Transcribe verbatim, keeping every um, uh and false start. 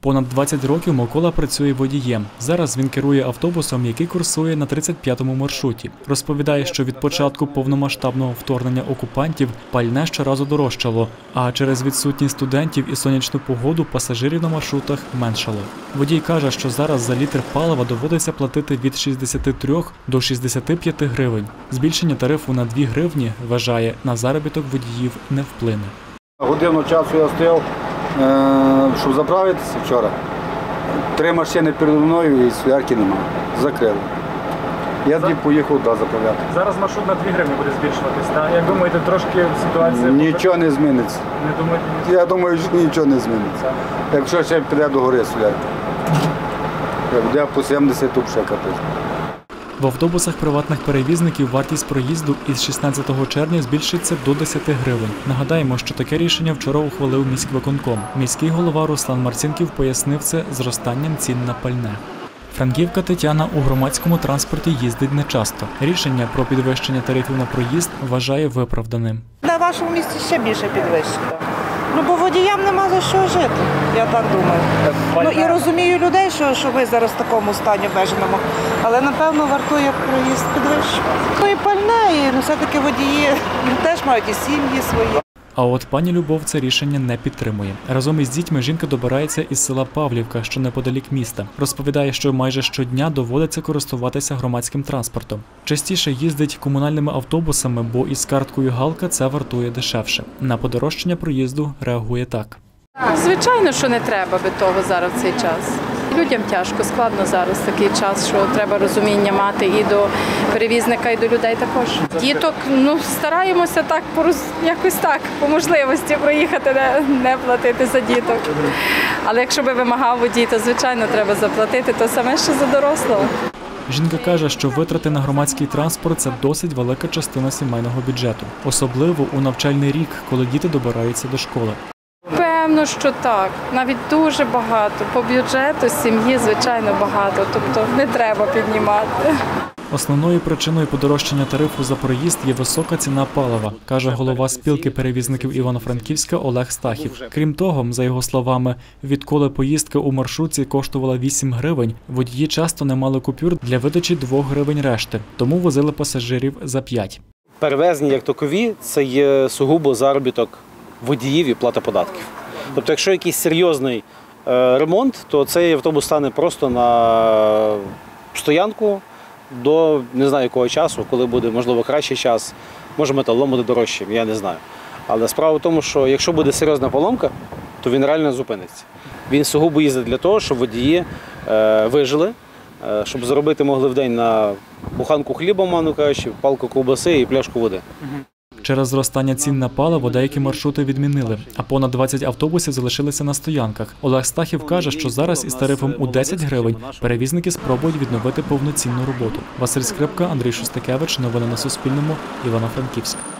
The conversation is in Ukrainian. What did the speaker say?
Понад двадцять років Микола працює водієм. Зараз він керує автобусом, який курсує на тридцять п'ятому маршруті. Розповідає, що від початку повномасштабного вторгнення окупантів пальне щоразу дорожчало, а через відсутність студентів і сонячну погоду пасажирів на маршрутах меншало. Водій каже, що зараз за літр палива доводиться платити від шістдесяти трьох до шістдесяти п'яти гривень. Збільшення тарифу на дві гривні, вважає, на заробіток водіїв не вплине. Годину часу я стояв, щоб заправитися вчора. Три машини передо мною і солярки немає. Закрили. Я тоді поїхав да, заправляти. Зараз маршрут на дві гривні буде збільшуватись, так? Як думаєте, трошки ситуація... Нічого не зміниться. Не думаєте? Я думаю, що нічого не зміниться. Якщо ще піде до гори солярки. Як буде по сімдесят, то ще капець. В автобусах приватних перевізників вартість проїзду із шістнадцятого червня збільшиться до десяти гривень. Нагадаємо, що таке рішення вчора ухвалив міськвиконком. Міський голова Руслан Марцінків пояснив це зростанням цін на пальне. Франківка Тетяна у громадському транспорті їздить нечасто. Рішення про підвищення тарифів на проїзд вважає виправданим. На вашому місці ще більше підвищено. Ну, бо водіям нема за що жити, я так думаю. Ну і розумію людей, що, що ви зараз в такому стані обмеженому, але напевно вартує проїзд підвищувати. Ну і пальне, і ну, все-таки водії теж мають і сім'ї свої. А от пані Любов це рішення не підтримує. Разом із дітьми жінка добирається із села Павлівка, що неподалік міста. Розповідає, що майже щодня доводиться користуватися громадським транспортом. Частіше їздить комунальними автобусами, бо із карткою Галка це вартує дешевше. На подорожчання проїзду реагує так. Звичайно, що не треба би того зараз в цей час. Людям тяжко, складно зараз такий час, що треба розуміння мати і до перевізника, і до людей також. Діток, ну, стараємося так, якось так, по можливості проїхати, не, не платити за діток. Але якщо би вимагав водій, то, звичайно, треба заплатити, то саме ще за дорослого. Жінка каже, що витрати на громадський транспорт – це досить велика частина сімейного бюджету. Особливо у навчальний рік, коли діти добираються до школи. Певно, що так. Навіть дуже багато. По бюджету сім'ї, звичайно, багато. Тобто не треба піднімати. Основною причиною подорожчання тарифу за проїзд є висока ціна палива, каже голова спілки перевізників Івано-Франківська Олег Стахів. Крім того, за його словами, відколи поїздка у маршрутці коштувала вісім гривень, водії часто не мали купюр для видачі двох гривень решти, тому возили пасажирів за п'ять. Перевезення як такові – це є сугубо заробіток водіїв і плата податків. Тобто, якщо якийсь серйозний ремонт, то цей автобус стане просто на стоянку до не знаю якого часу, коли буде, можливо, кращий час, може металолом буде дорожчим, я не знаю. Але справа в тому, що якщо буде серйозна поломка, то він реально зупиниться. Він сугубо їздить для того, щоб водії е, вижили, е, щоб заробити могли в день на буханку хліба, мовно кажучи, палку ковбаси і пляшку води. Через зростання цін на паливо деякі маршрути відмінили, а понад двадцять автобусів залишилися на стоянках. Олег Стахів каже, що зараз із тарифом у десять гривень перевізники спробують відновити повноцінну роботу. Василь Скрипка, Андрій Шостакевич. Новини на Суспільному. Івано-Франківськ.